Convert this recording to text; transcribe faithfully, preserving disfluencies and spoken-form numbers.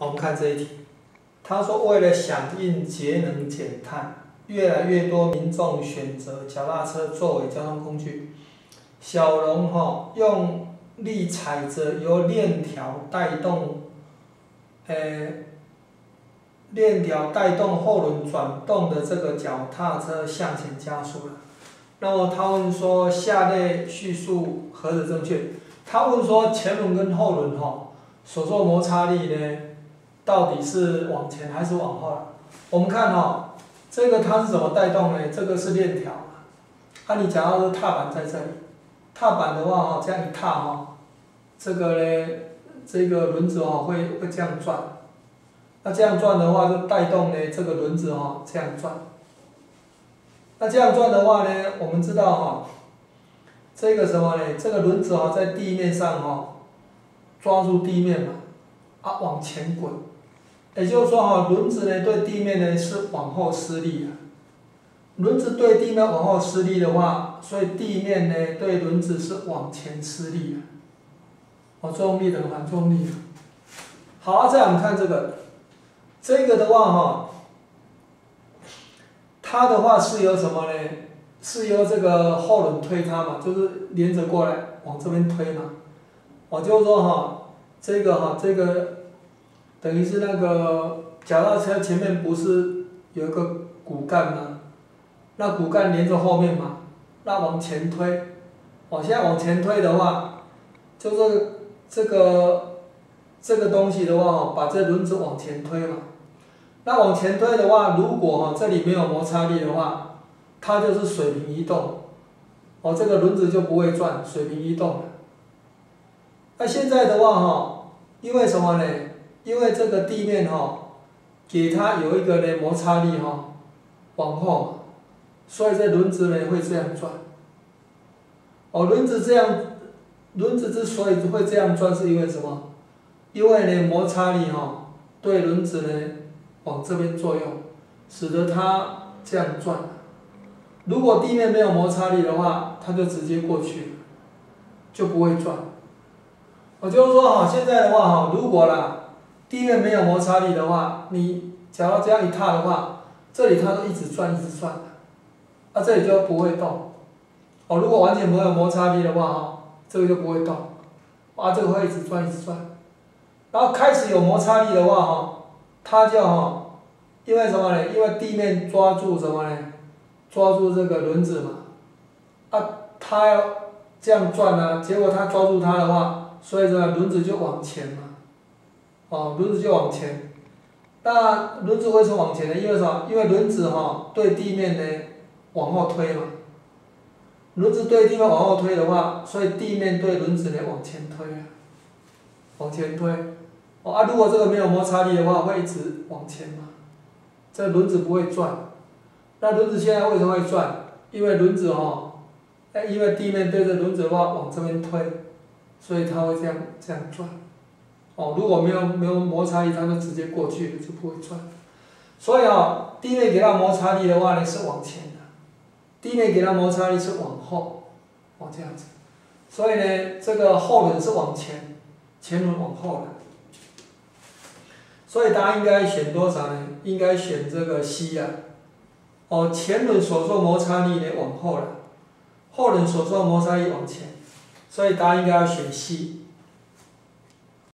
我们看这一题，他说为了响应节能减碳，越来越多民众选择脚踏车作为交通工具。小龙哈、哦、用力踩着由链条带动，呃，链条带动后轮转动的这个脚踏车向前加速了。那么他问说下列叙述何者正确？他问说前轮跟后轮哈、哦、所受摩擦力呢，到底是往前还是往后了？我们看哈、哦，这个它是怎么带动呢？这个是链条，啊，你假如是踏板在这里，踏板的话哈、哦，这样一踏哈、哦，这个呢，这个轮子哈、哦、会会这样转，那这样转的话就带动呢这个轮子哈、哦、这样转。那这样转的话呢，我们知道哈、哦，这个什么呢？这个轮子哈、哦、在地面上哈、哦，抓住地面嘛，啊往前滚。也就是说哈，轮子呢对地面呢是往后施力啊。轮子对地面往后施力的话，所以地面呢对轮子是往前施力啊。哦，作用力等于反作用力。好，再来我们看这个，这个的话哈，它的话是由什么呢？是由这个后轮推它嘛，就是连着过来往这边推嘛。哦，就是说哈，这个哈这个。等于是那个脚踏车前面不是有一个骨干吗？那骨干连着后面嘛，那往前推，往现在往前推的话，就是这个这个东西的话，把这轮子往前推嘛。那往前推的话，如果哈这里没有摩擦力的话，它就是水平移动，哦，这个轮子就不会转，水平移动了。那现在的话哈，因为什么呢？因为这个地面哈、哦，给它有一个呢摩擦力哈、哦，往后，所以这轮子呢会这样转。哦，轮子这样，轮子之所以会这样转，是因为什么？因为呢摩擦力哈、哦，对轮子呢往这边作用，使得它这样转。如果地面没有摩擦力的话，它就直接过去，就不会转。我就是说哈，现在的话哈，如果啦。地面没有摩擦力的话，你假如这样一踏的话，这里它都一直转一直转，啊这里就不会动。哦，如果完全没有摩擦力的话哈，这个就不会动，啊这个会一直转一直转。然后开始有摩擦力的话哈，它就哈，因为什么呢？因为地面抓住什么呢？抓住这个轮子嘛，啊它要这样转啊，结果它抓住它的话，所以呢轮子就往前嘛。哦，轮子就往前，那轮子为什么往前呢？因为什么？因为轮子哈、哦、对地面呢往后推嘛。轮子对地面往后推的话，所以地面对轮子呢往前推啊，往前推。哦啊，如果这个没有摩擦力的话，会一直往前嘛，这轮子不会转。那轮子现在为什么会转？因为轮子哈、哦，哎，因为地面对着轮子的话往这边推，所以它会这样这样转。哦，如果没有没有摩擦力，它就直接过去了，就不会转。所以啊、哦，地面给它摩擦力的话呢是往前的，地面给它摩擦力是往后，哦这样子。所以呢，这个后轮是往前，前轮往后的。所以大家应该选多少呢？应该选这个 C 啊。哦，前轮所受摩擦力呢往后了，后轮所受摩擦力往前，所以大家应该要选 C。